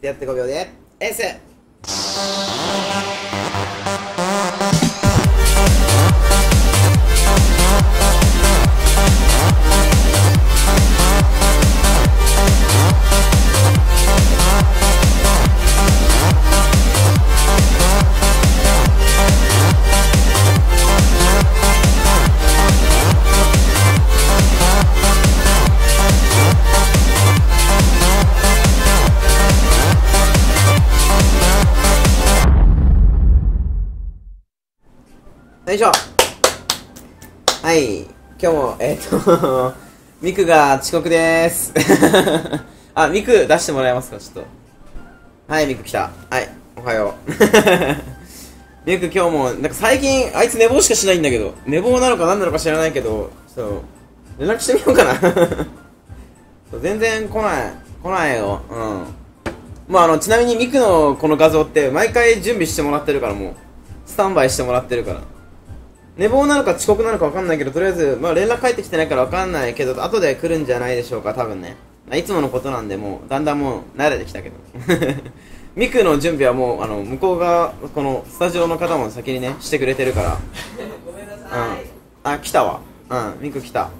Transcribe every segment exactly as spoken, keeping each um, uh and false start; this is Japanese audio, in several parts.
やってごびょうでエース。よいしょ。はい、今日もえっ、ー、とミクが遅刻でーすあ、ミク出してもらえますか、ちょっと。はい、ミク来た。はい、おはようミク今日もなんか最近あいつ寝坊しかしないんだけど、寝坊なのか何なのか知らないけど、ちょっと連絡してみようかな全然来ない来ないよ。うん。まああのちなみにミクのこの画像って毎回準備してもらってるから、もうスタンバイしてもらってるから、寝坊なのか遅刻なのか分かんないけど、とりあえず、まあ、連絡返ってきてないから分かんないけど、後で来るんじゃないでしょうか、多分ね。いつものことなんで、もうだんだんもう慣れてきたけどミクの準備はもうあの向こうがこのスタジオの方も先にねしてくれてるからごめんなさい。 うん、あ、来たわ。うん、ミク来た。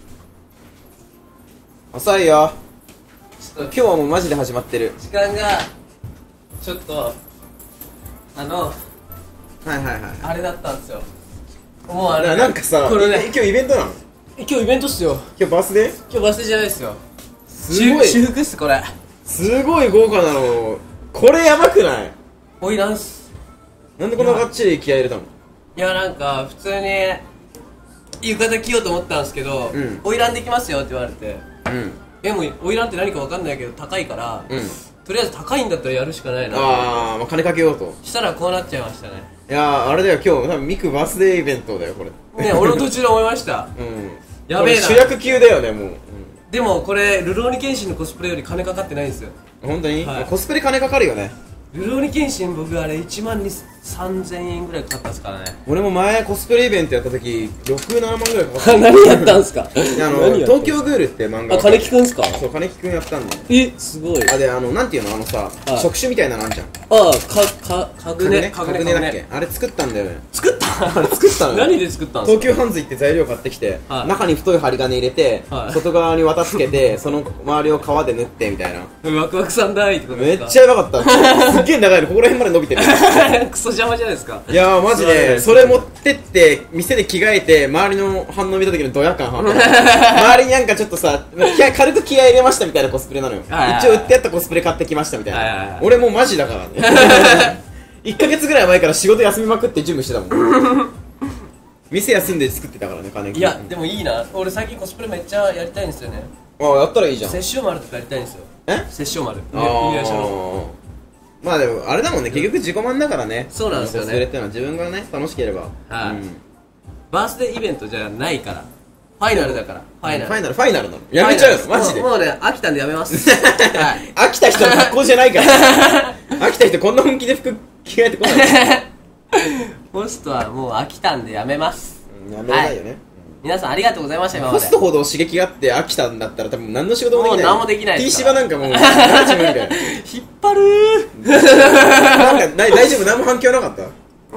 遅いよ。ちょっと今日はもうマジで始まってる。 時間がちょっとあのはいはいはい。 あれだったんですよ。もうあれなんかさ、 これね、 今日イベントなの？ 今日イベントっすよ。 今日バースデー？ 今日バス停じゃないですよ。 すごい私服っすこれ。 すごい豪華なの。これやばくない？ おいらんっす。 なんでこんながっちり気合い入れたの？ いやなんか普通に浴衣着ようと思ったんですけど、 うん、 おいらんできますよって言われて、 うん、 でもおいらんって何かわかんないけど高いから、 うん、 とりあえず高いんだったらやるしかないな。 ああ、まあ、金かけようとしたらこうなっちゃいましたね。 いやー、あれだよ、今日多分ミクバースデーイベントだよこれね、俺も途中で思いましたうんやべえな、 主役級だよねもう、うん、 でもこれルローニケンシンのコスプレより金かかってないんですよ。 本当に、 はい、 コスプレ金かかるよね。 ルローニケンシン僕あれいちまんさんぜんえんぐらいかかったんですからね。 俺も前コスプレイベントやった時ろく、ななまんぐらいかかった何やったんすかあの東京グールって漫画、 あ、金木くんすか。 そう、金木くんやったんだよ。 え、すごい。 あ、で、あの、なんていうの、あのさ、触手みたいなのあんじゃん。 ああ、か、か、かぐね、 かぐねだっけ。あれ作ったんだよね。 作ったあれ作ったのよ。 何で作ったんですか。 東急ハンズ行って材料買ってきて、中に太い針金入れて、外側に綿つけて、その周りを革で縫ってみたいな。 ワクワクさんだいってことですか。 めっちゃやばかった。すっげえ長いの、ここら辺まで伸びてるクソ邪魔じゃないですか。 いやーマジでそれ持ってって店で着替えて周りの反応見た時のドヤ感半端ない周りになんかちょっとさ軽く気合い入れましたみたいなコスプレなのよ。一応売ってやったコスプレ買ってきましたみたいな。俺もうマジだからねいっかげつぐらい前から仕事休みまくって準備してたもん店休んで作ってたからね、金木。 いやでもいいな、俺最近コスプレめっちゃやりたいんですよね。 ああ、やったらいいじゃん。 殺生丸とかやりたいんですよ。 え、 殺生丸、 ああ、まあでもあれだもんね、結局自己満だからね。 そうなんですよね。 コスプレってのは自分がね楽しければ。 はい、バースデーイベントじゃないから、ファイナルだから。ファイナルファイナルファイナルなの。やめちゃうのマジで。 もうね、飽きたんでやめますはい、 飽きた人の格好じゃないから飽きた人こんな本気で服着替えてこないホストはもう飽きたんでやめます。 やめないよね。 皆さんありがとうございました。今までホストほど刺激があって飽きたんだったら多分何の仕事もできない。 もう何もできないです。 T 芝なんかもうマジ無理だよ引っ張るーなんか大丈夫、何も反響なかった？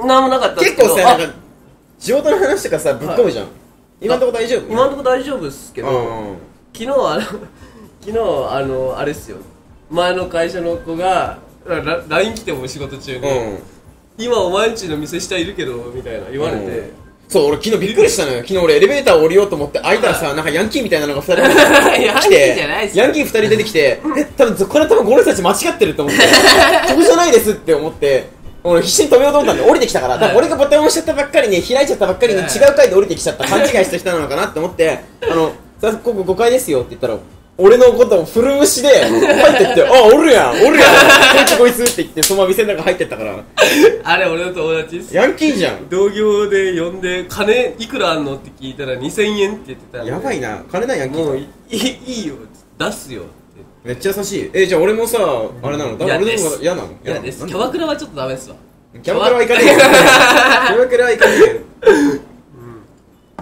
何もなかったですけど、 結構さ、なんか仕事の話とかさぶっ込むじゃん。今んとこ大丈夫？ 今んとこ大丈夫っすけど、昨日あの昨日あのあれっすよ、前の会社の子が ライン 来ても仕事中に、今お前んちの店下いるけどみたいな言われて、そう、 俺昨日びっくりしたのよ。昨日俺エレベーター降りようと思って開いたらさ、なんかヤンキーみたいなのがふたり来て、ヤンキーふたり出てきて、え、多分これ多分この人たち間違ってると思ってここじゃないですって思って、俺必死に止めようと思ったんで降りてきたから、だから俺がボタン押しちゃったばっかりに開いちゃったばっかりに違う階で降りてきちゃった、勘違いした人なのかなって思って、あの、さ、ここごかいですよって言ったら、俺のことを古虫で入ってって、あ、おるやんおるやんこいつこいつって言ってそのまま店の中入ってったからあれ俺の友達です。 ヤンキーじゃん。 同業で呼んで金いくらあんのって聞いたらにせんえんって言ってたんで、 やばいな、金ないヤンキー。 もういい、いいよ出すよって。 めっちゃ優しい。え、じゃあ俺もさ、あれなの？だから俺の方が嫌なの？ 嫌です。キャバクラはちょっとダメですわ。 キャバクラは行かねえよキャバクラは行かねえよ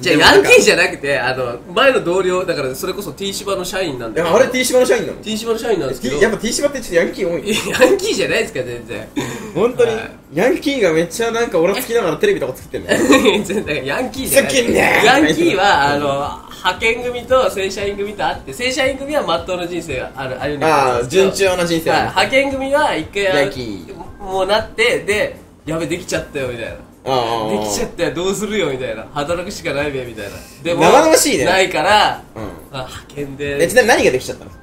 じゃあヤンキーじゃなくて、あの前の同僚だから、それこそ T 芝の社員なんだけど。 あれ T 芝の社員なの？ T 芝の社員なんですけど、 やっぱ T 芝ってちょっとヤンキー多い。 ヤンキーじゃないですか全然。 本当に、はい、ヤンキーがめっちゃなんか俺好きながらテレビとか作ってんの全然ヤンキーじゃない。 好きねヤンキーはあの派遣組と正社員組とあって、正社員組はまっとうな人生がある、歩んでる。 ああ、順調な人生、 はい、派遣組は一回ヤンキーもうなって、でやべできちゃったよみたいな、 あできちゃったよどうするよみたいな、働くしかないべみたいな。でも生々しいね。 ないから、 うん、 あ派遣で。 え、ちなみに何ができちゃったの？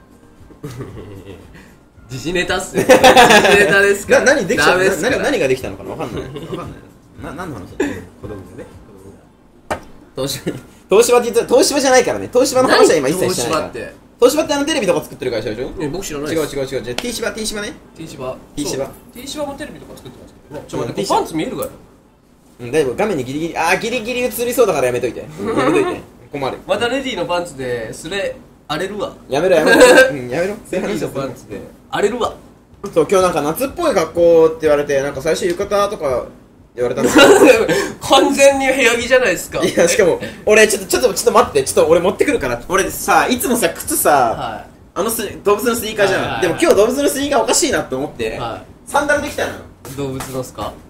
時事ネタっすね。時事ネタですか？ な何できちゃった？ 何何ができたのかな、わかんない。わかんない。な何の話だ？子供でね。東芝東芝って言ったら東芝じゃないからね。東芝の話は今一切してないから。東芝って。東芝ってあのテレビとか作ってる会社でしょ？ え、僕知らない。 違う違う違う違う。T 芝 T 芝ね。 T 芝。 T 芝。 T 芝もテレビとか作ってますけどね。ちょっと待って、パンツ見えるから。 うん、だいぶ画面にギリギリ、あーギリギリ映りそうだからやめといて。やめといて。困る。 またレディーのパンツですれ荒れるわ。 やめろやめろ。うん、やめろ。 レディーのパンツで荒れるわ。 そう、今日なんか夏っぽい格好って言われて、なんか最初浴衣とか言われたんですけど完全に部屋着じゃないですか。 いや、しかも俺ちょっとちょっとちょっと待って、ちょっと俺持ってくるから。俺さ、いつもさ靴さ、はい、あのス動物のスニーカーじゃん、はいはいはい、でも今日動物のスニーカーおかしいなと思って、はい、サンダルできたの。 動物のっすか？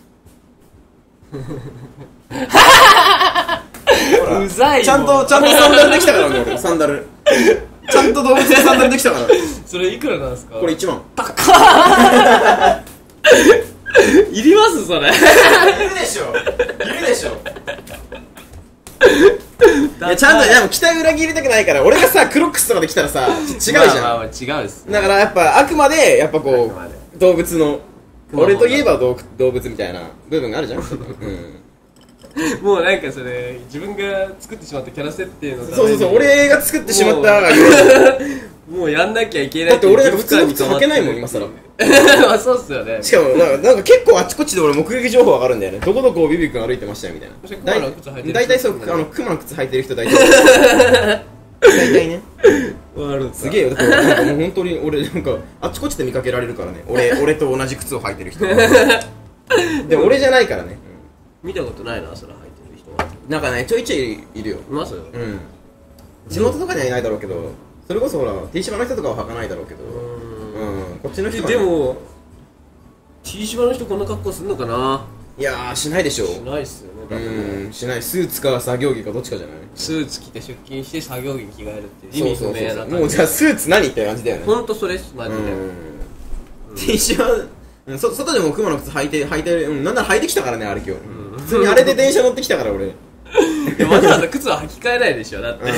うざいよ。 ちゃんとちゃんとサンダルできたからね俺。サンダルちゃんと動物のサンダルできたから。 それいくらなんですか？これいちまん。 高っいりますそれ？ いるでしょ、いるでしょ。いや、ちゃんと、でも期待裏切りたくないから、俺がさクロックスとかで来たらさ違うじゃん。まあまあまあ違うです、ね、だからやっぱあくまでやっぱこう動物の、俺といえば動物みたいな部分があるじゃん。うん、 もうなんかそれ自分が作ってしまったキャラ設定の、 そうそうそう、俺が作ってしまったがもうやんなきゃいけない。 だって俺なんか普通の靴履けないもん今更。 まあそうっすよね。 しかもなんか、なんか結構あっちこっちで俺目撃情報わかるんだよね。どこどこをビビ君歩いてましたよみたいな。大体そう、あのクマの靴履いてる人大体大体ね。すげえよ。だってなんかもう本当に俺なんかあっちこっちで見かけられるからね。俺俺と同じ靴を履いてる人。でも俺じゃないからね。 見たことないなそれ履いてる人は。 なんかねちょいちょいいるよ。 いますよ。 うん。地元とかにはいないだろうけど。それこそほら T 芝の人とかは履かないだろうけど、うん、こっちの人は、 ね、でも T 芝の人こんな格好するのかな。 いやーしないでしょ。 しないっすよね。 うん、しない。スーツか作業着かどっちかじゃない。 スーツ着て出勤して作業着に着替えるっていう意味不明な感じ。そうそうそう。 もうじゃあスーツ何って感じだよね。 ほんとそれっすマジで。 T 芝、うん、そ外でも熊の靴履いて履いてる、うん、なんなら履いてきたからねあれ今日、うん、普通にあれで電車乗ってきたから俺。 いやわざわざ靴は履き替えないでしょだって、うん、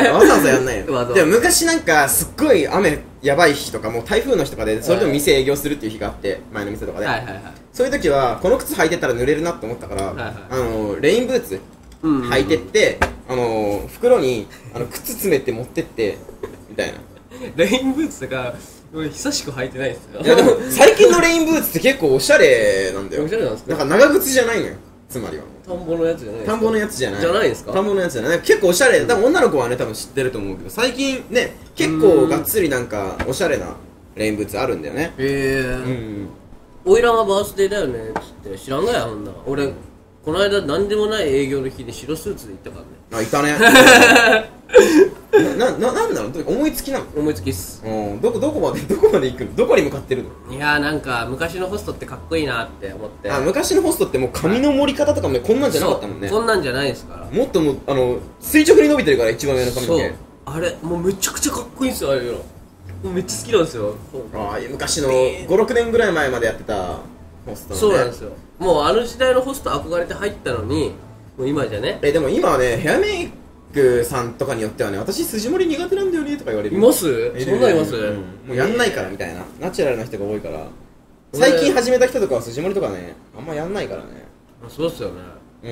わざわざやんないよ。でも昔なんかすっごい雨やばい日とかもう台風の日とかでそれでも店営業するっていう日があって前の店とかで、はいはいはい、そういう時はこの靴履いてったら濡れるなって思ったから、はいはい、あのレインブーツ履いてって、うんうん、あの袋にあの靴詰めて持ってってみたいな。 レインブーツとか俺久しく履いてないですよ。 いやでも最近のレインブーツって結構おしゃれなんだよ。 おしゃれなんですか。 なんか長靴じゃないのよつまりは。 田んぼのやつじゃない。 田んぼのやつじゃない。 じゃないですか。 田んぼのやつじゃない。結構おしゃれ。多分女の子はね多分知ってると思うけど最近ね結構がっつりなんかおしゃれなレインブーツあるんだよね。 へえ。うん。おいらんはバースデーだよねっつって知らんがやほんな。俺この間何でもない営業の日に白スーツで行ったからね。 あいたね。な、な、なんなの思いつきなの。 思いつきっす。 うん、どこ、どこまで、どこまで行くのどこに向かってるの。 いやーなんか昔のホストってかっこいいなって思って。 あ、昔のホストってもう髪の盛り方とかもねこんなんじゃなかったもんね。 こんなんじゃないですから。もっともうあの垂直に伸びてるから一番上の髪の毛。 あれもうめちゃくちゃかっこいいんですよあれよ。もうめっちゃ好きなんですよ。 ああいう昔のごろくねんぐらい前までやってたホストのね。 そうなんですよ。もうあの時代のホスト憧れて入ったのにもう今じゃね。 えでも今はねヘアメイクさんとかによってはね私筋盛り苦手なんだよねとか言われる。 います？そんなんいます？うん、 もうやんないからみたいなナチュラルな人が多いから最近始めた人とかは筋盛りとかねあんまやんないからね。 そうっすよね。 うん。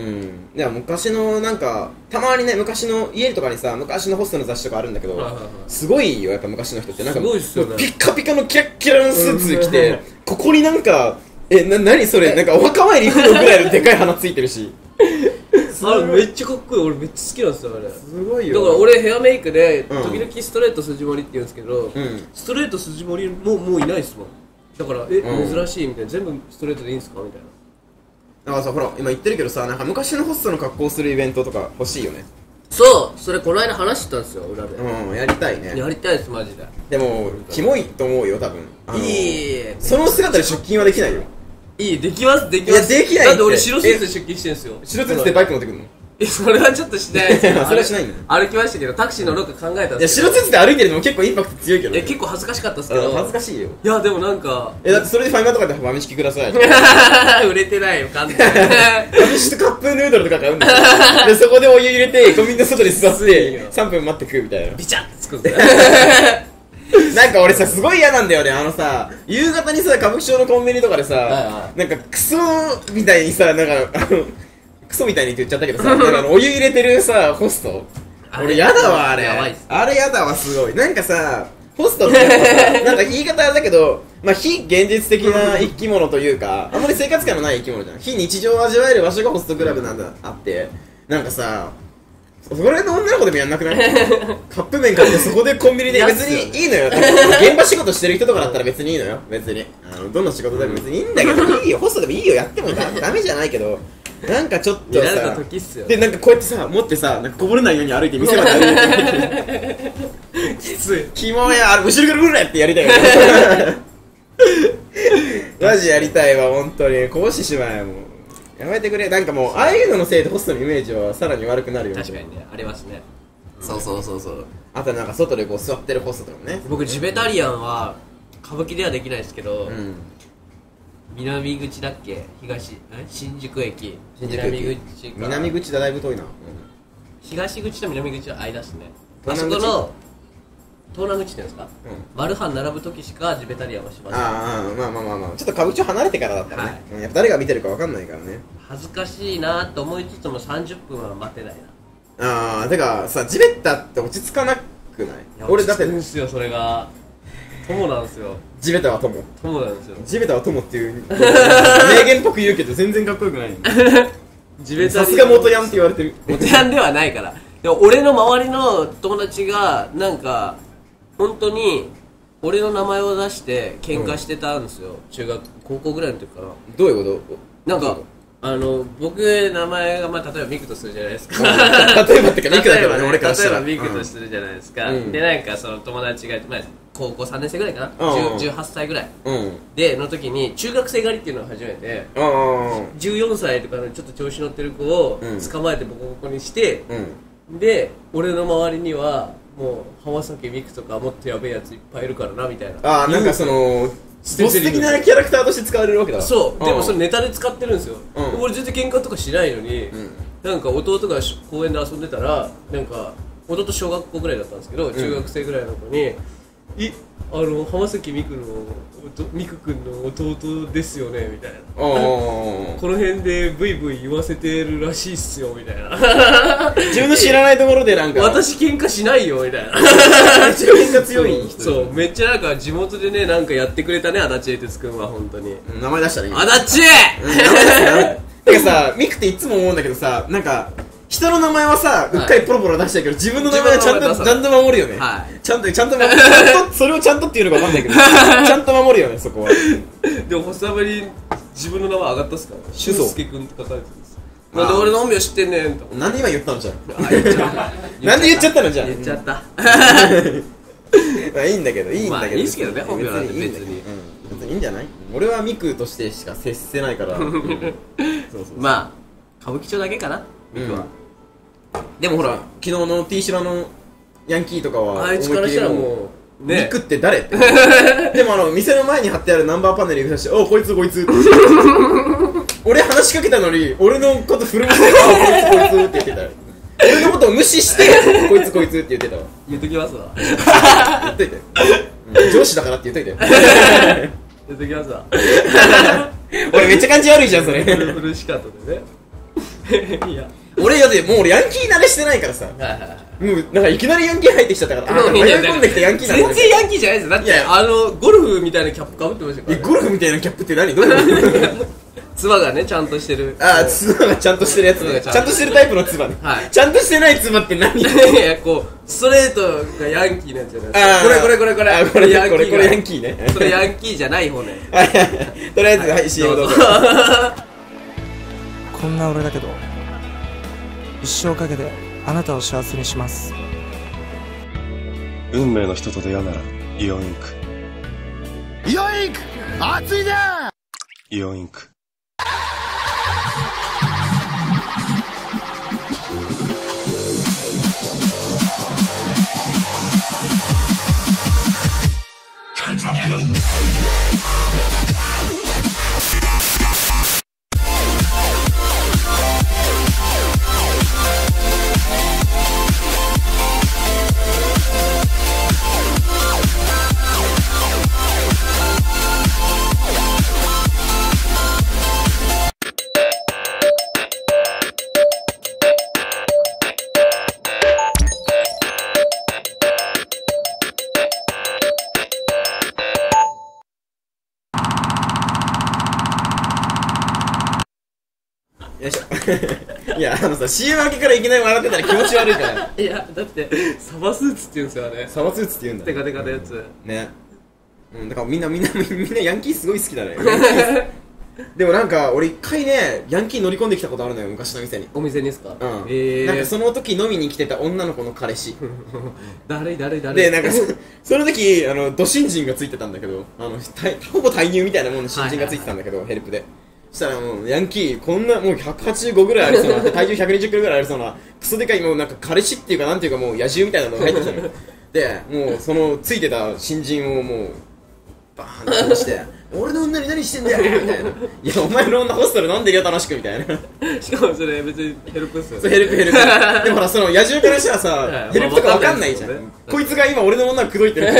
いや昔のなんかたまにね昔の家とかにさ昔のホストの雑誌とかあるんだけど、はいはいはい、すごいよやっぱ昔の人ってなんかすごいっすよね。 ピッカピカのキラッキラのスーツ着てここになんかえな何それなんかお墓参り行くのぐらいのでかい花ついてるし。 あれめっちゃかっこいい。俺めっちゃ好きなんですよあれ。 すごいよ。 だから俺ヘアメイクで時々ストレート筋盛りって言うんですけど、うん、ストレート筋盛りももういないっすもん。だからえ、うん、珍しいみたいな全部ストレートでいいんすかみたいな。 だからさ、ほら今言ってるけどさ、なんか昔のホストの格好するイベントとか欲しいよね。 そうそれこの間話してたんですよ裏で。 うん、やりたいね。 やりたいですマジで。 でもキモいと思うよ多分。 いいその姿で出勤はできないよ。 いいできますできます。 いやできないって。 だって俺白スーツで出勤してんすよ。 白スーツでバイク乗ってくるの？ え、それはちょっとしないですけどそれはしないんだ。 歩きましたけどタクシー乗ろうか考えたんいやですけど。 白スーツで歩いてるのも結構インパクト強いけどね。 え、結構恥ずかしかったですけど。 恥ずかしいよ。 いやでもなんかえ、だってそれでファイマーとかでファミチキください。 売れてないよ完全に。 ファミチキとカップヌードルとか買うんですよ。でそこでお湯入れてコンビニの外に座ってさんぷん待って食うみたいな。 ビチャってつくんですなんか俺さ、すごい嫌なんだよね。あのさ、夕方にさ、歌舞伎町のコンビニとかでさ、 はいはなんかクソみたいにさ、なんかあのクソみたいにって言っちゃったけどさ、なんかあのお湯入れてるさ、ホスト、俺嫌だわあれ。 やばいっす。 あれ嫌だわすごい。なんかさ、ホストってやっぱさ、なんか言い方あれだけど、まあ非現実的な生き物というか、あんまり生活感のない生き物じゃん。非日常を味わえる場所がホストクラブなんだあって、なんかさ、それの女の子でもやんなくない？カップ麺買ってそこでコンビニで別にいいのよ。現場仕事してる人とかだったら別にいいのよ。別にあのどんな仕事でも別にいいんだけど、いいよホストでもいいよ、やってもダダメじゃないけど、なんかちょっと見られたさ、 時っすよ。 でなんかこうやってさ持ってさ、なんかこぼれないように歩いて店まで歩いてきつい。 キモいや、あれ後ろからブルってやりたいよね。マジやりたいわ本当に。こぼしてしまえもう。やめてくれ。なんかもうああいうののせいでホストのイメージはさらに悪くなるよ。 確かにねありますね。 そうそうそうそう。あとなんか外でこう座ってるホストとかもね。 僕ジベタリアンは歌舞伎ではできないですけど、 うん、 南口だっけ東え新宿駅新宿駅南口か南口だだいぶ遠いな、うん、 東口と南口の間っすね。あ東南口そこの東南口っていうんですか、 うん、 マルハン並ぶ時しかジベタリアンはしません。 ああまあまあまあまあちょっと歌舞伎町離れてからだったらね、 はいうん、やっぱ誰が見てるかわかんないからね。 恥ずかしいなと思いつつもさんじゅっぷんは待てないな。 ああてかさ、ジベッタって落ち着かなくない？ いや俺だって落ち着くんすよそれが。友なんですよ。 ジベタは友、 友なんですよ。 ジベタは友っていう名言っぽく言うけど全然かっこよくない。 ジベタリアンさすが元ヤンって言われてる。 元ヤンではないから。でも俺の周りの友達がなんか本当に俺の名前を出して喧嘩してたんですよ、うん、中学高校ぐらいの時かな。 どういうこと？ なんかあの僕名前がまあ例えばミクとするじゃないですか。 例えばってかミクだけどね、俺からしたら。 例えばミクとするじゃないですか、うん、でなんかその友達が、まあ、高校さんねん生ぐらいかな、うん、じゅうはっさいぐらい、うん、での時に中学生狩りっていうのを始めて、うん、じゅうよんさいとかのちょっと調子乗ってる子を捕まえてボコボコにして、うん、で俺の周りにはもう浜崎ミクとかもっとやべえやついっぱいいるからなみたいな。ああなんかそのボス的なキャラクターとして使われるわけだ。そう、でもそれネタで使ってるんですよ、うん、俺全然喧嘩とかしないのに、うん、なんか弟が公園で遊んでたらなんか弟小学校ぐらいだったんですけど、中学生ぐらいの子に「いあの浜崎美久の美久くんの弟ですよね」みたいな「この辺でブイブイ言わせてるらしいっすよ」みたいな。 自分の知らないところでなんか私喧嘩しないよみたいな。 めっちゃ喧嘩強い人。 そうめっちゃなんか地元でねなんかやってくれたね足立英哲くんは本当に。 名前出したらいい。 足立てかさミクっていつも思うんだけどさ、なんか人の名前はさ、うっかりポロポロ出したけど、自分の名前はちゃんと、ちゃんと守るよね。はい。ちゃんと、ちゃんと守る。ちゃんと、それをちゃんとっていうのかわかんないけど、ちゃんと守るよね、そこは。 でも、細田に自分の名前上がったっすから。俊介くんって書かれてるんです。なんで俺の本名知ってんねんと。 なんで今言ったのじゃん。なんで言っちゃったのじゃん。 言っちゃった。 まあいいんだけど、いいんだけど。 いいっすけどね、本名なんて別に。 別にいいんじゃない？俺はミクとしてしか接せないから。そうそう。 まあ、歌舞伎町だけかな、ミクは。 でもほら、昨日の T シラのヤンキーとかはあいつからしたらもうね、ミクって誰って。でもあの店の前に貼ってあるナンバーパネル指さして「おこいつこいつ」って俺話しかけたのに俺のこと振る舞って「あこいつこいつ」って言ってた。俺のことを無視して「こいつこいつ」って言ってたわ。 言っときますわ。 言っといて、うん、上司だからって言っといて。 言っときますわ。 俺めっちゃ感じ悪いじゃんそれ。 フルシカットでね。いや俺だってもう俺ヤンキー慣れしてないからさ、もうなんかいきなりヤンキー入ってきちゃったから、あ迷い込んできてヤンキーなんだ。 全然ヤンキーじゃないですよ。だってあのゴルフみたいなキャップかぶってましたからね。 ゴルフみたいなキャップって何？どういうこと？ つばがねちゃんとしてる。 ああ、つばがちゃんとしてるやつね。ちゃんとしてるタイプのつばね。はい。ちゃんとしてないつばって何？いやこうストレートがヤンキーなんじゃないですか。これこれこれこれ。 あこれヤンキー。これヤンキーね。 それヤンキーじゃない方ね。 とりあえずはい シーエム どうぞ。 こんな俺だけど、一生かけてあなたを幸せにします。 運命の人と出会うならイオンインク。 イオンインク熱いな。 イオンインク。 よいしょいや、あのさ、シーエム 明けからいきなり笑ってたら気持ち悪いからいやだってサバスーツって言うんですよあれ。 サバスーツって言うんだテカテカのやつね。うん、だからみんなみんなみんなヤンキーすごい好きだねでもなんか俺一回ね、ヤンキー乗り込んできたことあるのよ、昔の店に。 お店にですか。 うん、 えー、 なんかその時飲みに来てた女の子の彼氏誰誰誰で、なんか そ, その時、あの、ド新人がついてたんだけど、あの、ほぼ退入みたいなもんの新人がついてたんだけど、ヘルプで。そしたらもう、ヤンキー、こんな、もうひゃくはちじゅうごぐらいありそうな、体重ひゃくにじゅっキロぐらいありそうな、クソでかい、もうなんか彼氏っていうか、なんていうかもう野獣みたいなのが入ってきたのよ。で、もう、その、ついてた新人をもう、バーンって倒して、俺の女に何してんだよみたいな。いや、お前の女ホストル飲んでるよ、楽しくみたいな。 しかもそれ別にヘルプっすよね。 そう、ヘルプヘルプ。でもほら、その野獣からしたらさ、ヘルプとかわかんないじゃん。こいつが今俺の女を口説いてる。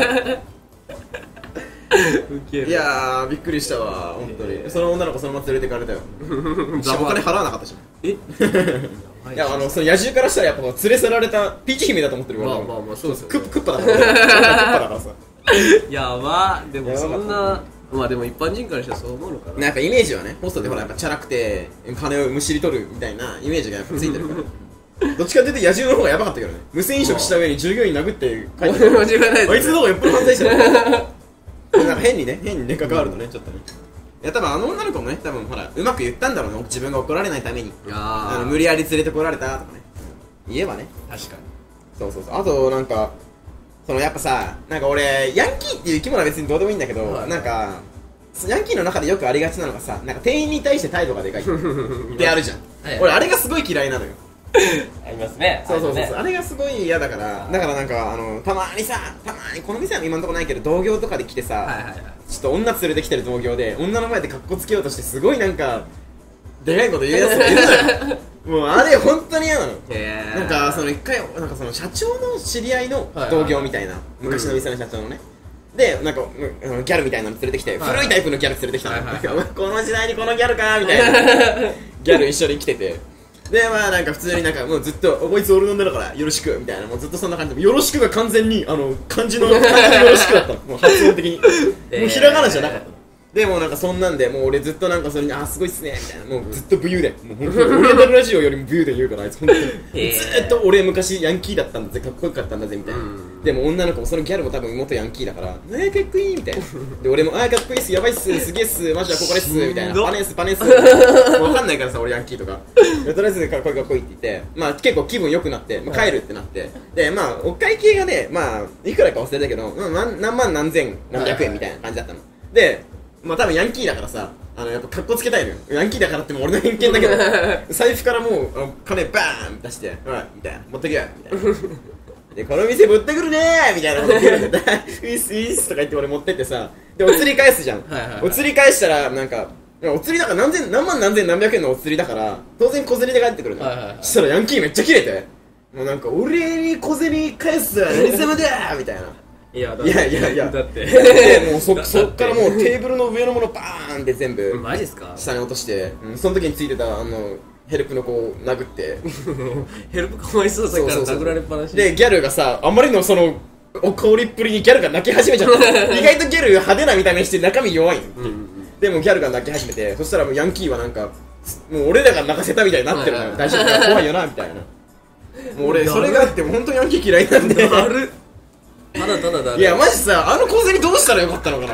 いやー、びっくりしたわ、本当に。その女の子そのまま連れてかれたよ。しかもお金払わなかったし。えいや、あの、その野獣からしたらやっぱ連れ去られたピーチ姫だと思ってるから。 まあまあまあ、そうですよね。 クッパだから。クッパだからさ。 やばでもそんな、まあでも一般人からしたらそう思うのかな。 なんかイメージはね、ホストでほらやっぱチャラくて金をむしり取るみたいなイメージがやっぱついてるからどっちかっていうと野獣の方がヤバかったけどね。無銭飲食した上に従業員殴って帰って間違いないですね。 あいつの方がよっぽど犯罪者だなんか変にね、変にね、関わるとね、ちょっとね。いや、多分あの女の子もね、多分ほら、うまく言ったんだろうね、自分が怒られないために。あの無理やり連れてこられたとかね。言えばね。 確かに。 そうそうそう。あと、なんか、そのやっぱさ、なんか俺、ヤンキーっていう生き物は別にどうでもいいんだけど、はい、なんか、ヤンキーの中でよくありがちなのがさ、なんか店員に対して態度がでかいってあるじゃん。はい、俺、あれがすごい嫌いなのよ。 ありますね。 そうそうそうそう、あれがすごい嫌だから、だからなんかあのたまにさ、たまにこの店は今のところないけど同業とかで来てさ、はいはいはい、ちょっと女連れてきてる同業で女の前でカッコつけようとしてすごいなんかでかいこと言うやつがいるのよ。もうあれ本当に嫌なの。なんかその一回なんかその社長の知り合いの同業みたいな、はいはい、昔の店の社長のね。で、なんかギャルみたいなの連れてきて、はいはい、古いタイプのギャル連れてきたの、はいはい、この時代にこのギャルかみたいなギャル一緒に来てて、で、まあなんか普通になんかもうずっとこいつ俺の女だからよろしくみたいな、もうずっとそんな感じで、よろしくが完全にあの漢字の漢字のよろしくだったの。もう発音的にもうひらがなじゃなかったの。でもなんかそんなんでもう俺ずっとなんかそれにあーすごいっすねみたいな、もうずっと武勇伝、もう本当にオリエンタルラジオよりも武勇伝言うからあいつ本当にずーっと俺昔ヤンキーだったんだぜ、かっこよかったんだぜみたいな。でも女の子もそのギャルも多分元ヤンキーだから、えーかっこいいみたいな。で俺もあーかっこいいっす、やばいっす、すげえっす、マジはここですみたいな、パネースパネースわかんないからさ俺ヤンキーとか。とりあえずかっこいいかっこいいって言って、まあ結構気分良くなって、まあ、帰るってなって、でまあお会計がね、まあいくらか忘れたけど、まあ、何何万何千何百円みたいな感じだったの。でまあ多分ヤンキーだからさ、あのやっぱ格好つけたいのよ。ヤンキーだからっても俺の偏見だけど財布からもうあの金バーン出して、はいみたいな、持ってけよみたいなでこの店ぶってくるねーみたいな持ってくるんだウィスウィスとか言って俺持ってってさ、でお釣り返すじゃん。はいはいはい、お釣り返したらなんかお釣りだから何千何万何千何百円のお釣りだから当然小銭で返ってくるの。はいはいはい、そしたらヤンキーめっちゃキレて、もうなんか俺に小銭返すわ何様だーみたいな。いやいやいやいや、だってでもう そ, そっからもうテーブルの上のものバーンって全部マジっすか下に落として、うん、その時についてたあのヘルプの子を殴ってヘルプかわいそうだから殴られっぱなしで、ギャルがさ、あまりのそのお香りっぷりにギャルが泣き始めちゃった意外とギャル派手な見た目して中身弱いの、うんうん、でもギャルが泣き始めて、そしたらもうヤンキーはなんかもう俺らが泣かせたみたいになってるのよ。大丈夫か怖いよなみたいな。もう俺それがあっても本当にヤンキー嫌いなんでただただだいやマジさ、あの小銭どうしたらよかったのかな。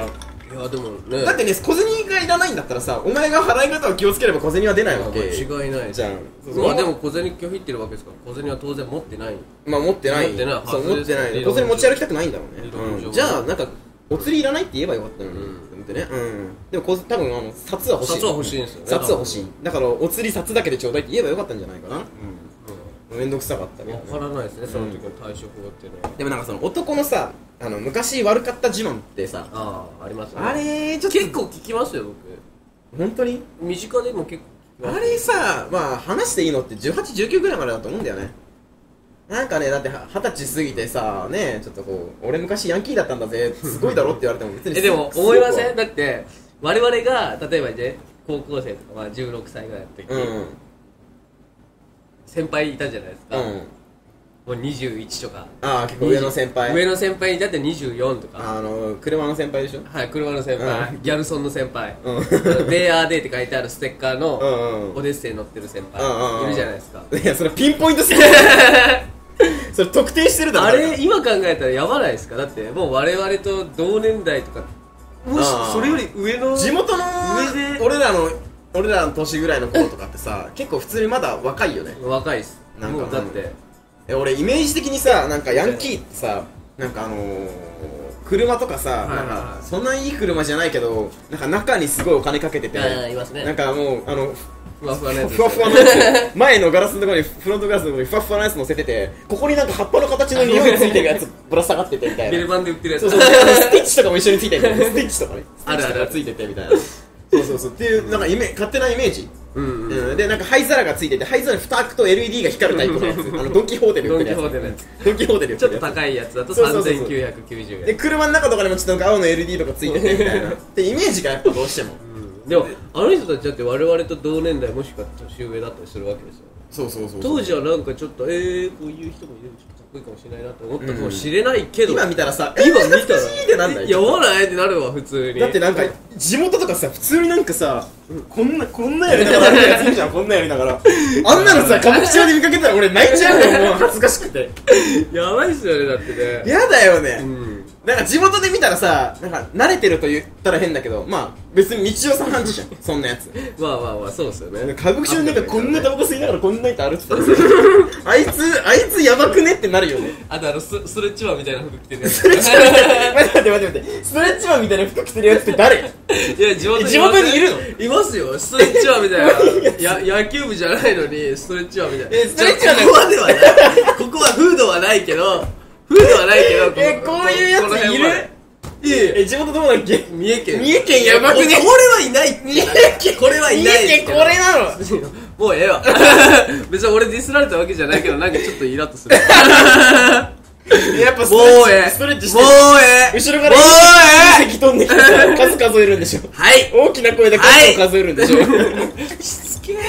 いやでもねだってね、小銭がいらないんだったらさ、お前が払い方を気をつければ小銭は出ないわけ。 間違いないじゃん。 まあでも小銭拒否ってるわけですから小銭は当然持ってないまあ持ってない。 持ってないそう、持ってない。 理論上小銭持ち歩きたくないんだろうね。 理論上うんじゃあ、なんか、お釣りいらないって言えばよかったのに。ってね。うん。でもこ、多分あの、札は欲しい。 札は欲しいんですよね札は欲しい。だから、お釣り札だけでちょうだいって言えばよかったんじゃないかな。うん。めんどくさかったけどね。 わからないですねその時の対処法っていうのはでもなんかその男のさ、あの、昔悪かった自慢ってさ、 ああありますねあれ、ちょっと。 結構聞きますよ僕本当に身近でも結構聞きますあれさ、まあ話していいのってじゅうはち、じゅうきゅうぐらいまでだと思うんだよね。なんかね、だっては二十歳過ぎてさ、ね、ちょっとこう、俺昔ヤンキーだったんだぜ、すごいだろって言われても別にえでもす思いませんすだって我々が例えばね高校生とかまあじゅうろくさいぐらいの時ごくうん。 先輩いたじゃないですかうん。 もうにじゅういちとかああ、結構上の先輩。 上の先輩にだってにじゅうよんとかあの、車の先輩でしょはい車の先輩うんギャルソンの先輩うん。 They are they って書いてあるステッカーうのんうん。 オデッセイに乗ってる先うんうんうん輩いるじゃないですかいや、それピンポイントすぎる。それ特定してるだろ。 あれ今考えたらやばないですかだってもう我々と同年代とかもしあーそれより上の地元の上で俺らの俺らの年ぐらいの頃とかってさ結構普通にまだ若いよね。 若いっすなんかもうだってえ俺イメージ的にさなんかヤンキーってさなんかあのー、車とかさ、 はいはいはいなんかそんないい車じゃないけどなんか中にすごいお金かけてていやいやいますねなんかもうあのふわふわのやつふわふわのやつ前のガラスのところにフロントガラスのところにふわふわのやつ乗せててここになんか葉っぱの形の匂いついてるやつぶら下がっててみたいなベルバンで売ってるやつそうそうであのスティッチとかも一緒についてるスティッチとかねあるあるスティッチとかついててみたいなそうそうそうっていうなんかイメ勝手なイメージうんうんうん、でなんか灰皿がついてて灰皿に蓋開くと エルイーディー が光るタイプのやつあのドンキホーテで売ってるやつドンキホーテのやつドンキホーテで売っちょっとてるやつ高いやつだとそうそうそうそうさんぜんきゅうひゃくきゅうじゅうえんで車の中とかにもちょっとなんか青の エルイーディー とかついててみたいなってイメージがやっぱどうしてもでもあの人たちだって我々と同年代もしくは年上だったりするわけですよそうそうそう当時はなんかちょっとえー、こういう人もいるちょっとかっこいいかもしれないなと思ったかもしれないけど、 今見たらさ今見たら懐かしいってなんだよやばないってなるわ普通にだってなんか地元とかさ普通になんかさこんなこんなやりながら歩くやついるじゃんこんなやりながらあんなのさ歌舞伎町で見かけたら俺泣いちゃうよもう恥ずかしくてやばいっすよねだってねやだよね、 うんなんか地元で見たらさなんか慣れてると言ったら変だけどまあ別に日常茶飯事じゃんそんなやつまあまあまあそうっすよね歌舞伎町の中こんなタバコ吸いながらこんな人歩いてたらさあいつあいつやばくねってなるよねあとあのスストレッチマンみたいな服着てるやつストレッチマンみたいな待って待って待って待ってストレッチマンみたいな服着てるやつって誰いや地元地元にいるのいますよストレッチマンみたいなや野球部じゃないのにストレッチマンみたいなえストレッチマンここはではないここはフードはないけどフードはないけどえこういうやつこの辺いるいええ地元どこだっけ三重県三重県やばくねこれはいない三重県これはいない三重県これなのもうええわ別に俺ディスられたわけじゃないけどなんかちょっとイラッとするやっぱストもうレッチええストレッチしてもうええ後ろからもうええ隕石飛んできてさ数数えるんでしょはい大きな声で数を数えるんでしょしつけー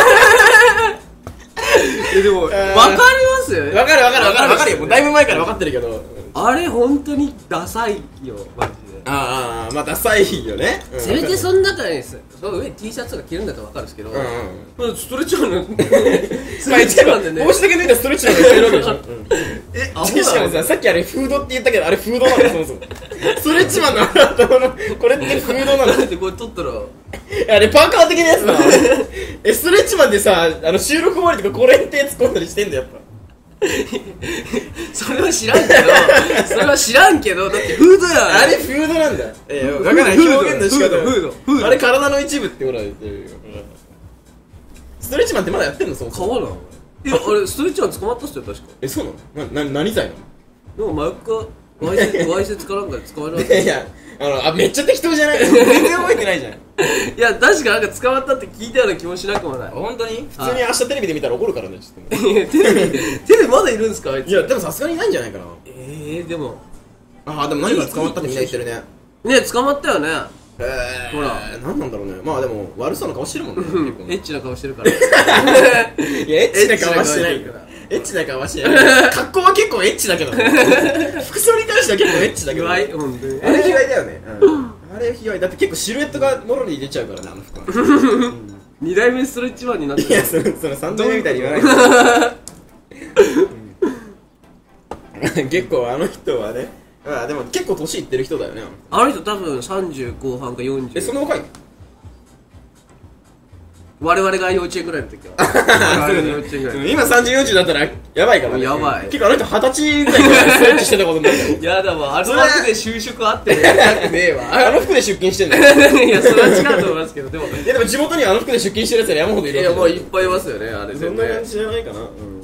えでもわかりますよねわかるわかるわかるわかるよもうだいぶ前からわかってるけどあれ本当にダサいよマジでああまあダサいよねせめてその中にその上 T シャツとか着るんだったらわかるんですけど、 うんうんまあストレッチマンのストまあレッチマンでね帽子だけ脱いだらストレッチマンが着てるわけでしょえアホしかもさ、さっきあれフードって言ったけど、あれフードなの、そもそも。ストレッチマンの頭の、これってフードなの。 だってこれ撮ったらあれパーカー的なやつなのえ、ストレッチマンでさ、あの収録終わりとかこれって突っ込んだりしてんだよ、やっぱ。 それは知らんけどそれは知らんけどだってフードやんあれフードなんだ。えー、わかんない。 フード表現の仕方がフードフードフードあれ体の一部ってほら言ってるよ。ストレッチマンってまだやってんのそもそも。 川なのいやあれストレッチマン捕まったっすよ確かえ、そうなのな、な、何罪なのでも真横かわいせつわいせつかなんかで捕まえられたいや、あの、あ、めっちゃ適当じゃない全然覚えてないじゃん。 いや確かなんか捕まったって聞いたような気もしなくもない本当に普通に明日テレビで見たら怒るからね、ちょっと。 いやテレビでテレビまだいるんですかあいついや、でもさすがにいないんじゃないかな。 えー、でもああ、でも何が捕まったってみんな言ってるね。 ね捕まったよねえー、 ほら何なんだろうね。まあでも、悪そうな顔してるもんね。結構エッチな顔してるからいや、エッチな顔はしてないエッチな顔エッチな顔はしてない。格好は結構エッチだけどね。服装に関しては結構エッチだけど。 意外本当にあれ卑猥だよね。うんあれ卑猥。だって結構シルエットがもろに出ちゃうからね、あの服は。 二代目ストレッチマンになっていや、その、その三代目みたいに言わないで。うん結構あの人はね、 あでも結構年いってる人だよね。 あの人多分さんじゅう後半かよんじゅう。 え、そんな若いの？ 我々が幼稚園ぐらいの時は我々の幼稚園ぐらい今さんじゅう、よんじゅうだったらやばいからね。 やばい。 結構あの人はたちぐらいからストレッチしてたことになるよ。 やだわ、あの枠で就職あってもやりたくねえわ。 あの服で出勤してんだよ。 いや、それは違うと思いますけど、でもいやでも地元にはあの服で出勤してるやつら山ほどいるいや、もういっぱいいますよね、あれそんな感じじゃないかな。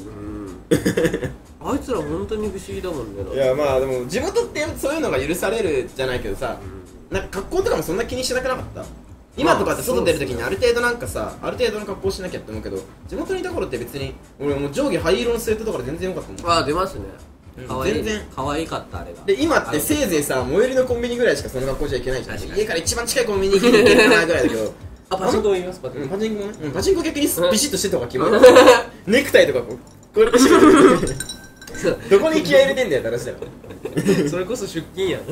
あいつら本当に不思議だもんね。 いやまあでも地元ってそういうのが許されるじゃないけどさ、なんか格好とかもそんな気にしなくなかった？今とかって外出るときにある程度なんかさ、ある程度の格好しなきゃって思うけど、地元にいた頃って別に俺もう上下灰色のスウェットとかで全然良かったもん。 ああ、出ますね。かわいい。 全然かわいかった、あれが。 で今ってせいぜいさ、最寄りのコンビニぐらいしかその格好じゃいけないじゃん。家から一番近いコンビニ行きに行けるかなぐらいだけどあ、パチンコもいます、パチンうん、 コ。 パチンコもね、うん、パチンコ逆にビシッとしてた方が気持ちいい。ネクタイとかこう、こうやってしてる。どこに気合い入れてんだよって話だから。 それこそ出勤やん。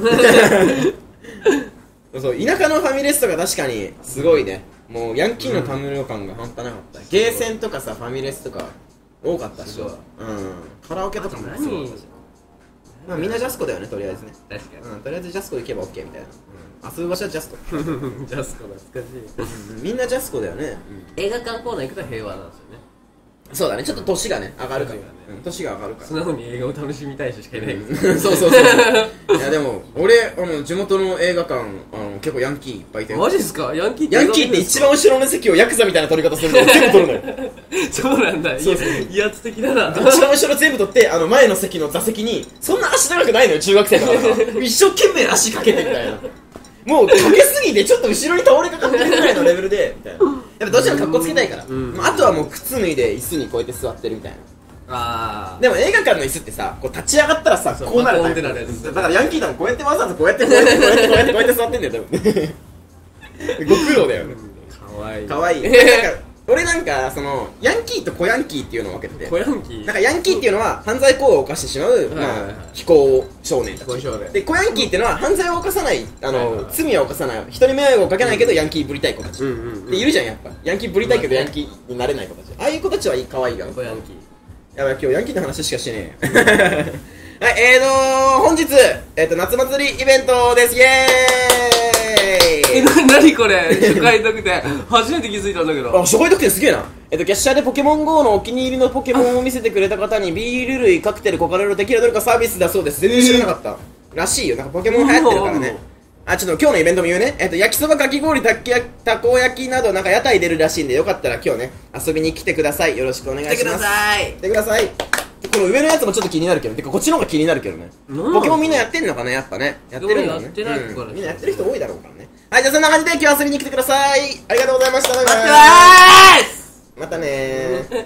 そう、田舎のファミレスとか確かにすごいね。もうヤンキーのたむろ感が半端なかった。ゲーセンとかさ、ファミレスとか多かったし、 そううん、カラオケとかも何すごかったし。まあみんなジャスコだよね、とりあえずね。 確かうん、とりあえずジャスコ行けば OK みたいな。うん、遊ぶ場所はジャスコ。 に。ジャスコ懐かしい。 うんみんなジャスコだよね。 映画館コーナー行くと平和なんですよね。 そうだね、ちょっと年がね、上がるから。 年がねうん年が上がるから。 素直に映画を楽しみたい人しかいない。 うんそうそうそうそういやでも俺あの地元の映画館あの結構ヤンキーいっぱいいてマジっすか？ヤンキーってヤンキーって一番後ろの席をヤクザみたいな取り方するんだよ全部取るのよそうなんだ。 そうそう威圧的だな。 一番後ろ全部取ってあの前の席の座席にそんな足長くないのよ中学生だから一生懸命足かけてみたいなもうかけすぎてちょっと後ろに倒れかかってるぐらいのレベルでみたいなやっぱどうしても格好つけたいから、 んまあ、あとはもう靴脱いで椅子にこうやって座ってるみたいなあー。 でも映画館の椅子ってさ、こう立ち上がったらさ、 そうこうなるバコンってなるやつだからヤンキーだもこうやってわざわざこうやってこうやってこうやってこうやってこうやって座ってんだよ多分ご苦労だよねかわいい。 かわいいなんか俺なんかそのヤンキーと小ヤンキーっていうのを分けてて小ヤンキー。 なんかヤンキーっていうのは犯罪行為を犯してしまう、 はいはいはいまあ、非行少年たち非行少年で小ヤンキーっていうのは犯罪を犯さないあの、 はいはいはい罪は犯さない人に迷惑をかけないけどヤンキーぶりたい子たち、 うんうんうんでいるじゃんやっぱヤンキーぶりたいけどヤンキーになれない子たちああいう子たちはいい可愛いが小ヤンキー。 やばい、今日ヤンキーの話しかしてねえ。はい、えーと本日、えーと、夏祭りイベントです。イェーイえ、な、なにこれ初回特典。初めて気づいたんだけど。 あ、初回特典すげえな。えっと、月謝でポケモン ゴー のお気に入りのポケモンを見せてくれた方にビール類、カクテル、コカレロ、テキーラどれかサービスだそうです。全然知らなかった。らしいよ。なんかポケモン流行ってるからね。あ、ちょっと今日のイベントも言うね。えっと、焼きそば、かき氷、たきやたこ焼きなど、なんか屋台出るらしいんで、よかったら今日ね、遊びに来てください。よろしくお願いします。 来てください来てください。この上のやつもちょっと気になるけど、てかこっちの方が気になるけどね。 なんポケモンみんなやってんのかな、やっぱね。やってるんだね。 やってないからうんみんなやってる人多いだろうからね。はい、じゃあそんな感じで今日遊びに来てください。ありがとうございました。バイバイ待ってまーす。 またねー。 ぶって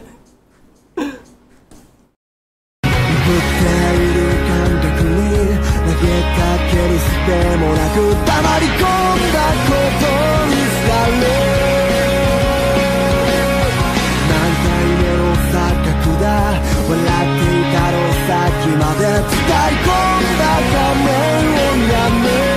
いる感覚に投げかけるすでもなく溜まり込んだことにされ何回目の錯覚だ笑っていたのさっきまで使い込んだ画面をやめ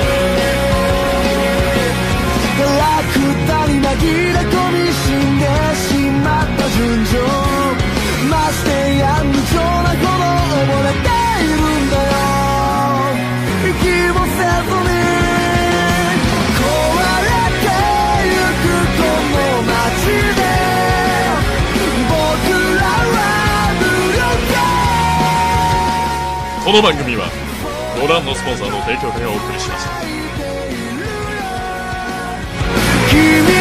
ガラクタに紛れ込み死んでしまった純情ましてや無情なほど溺れているんだよ息もせずに壊れてゆくこの街で僕らは無力この番組はご覧のスポンサーの提供でお送りしました。 君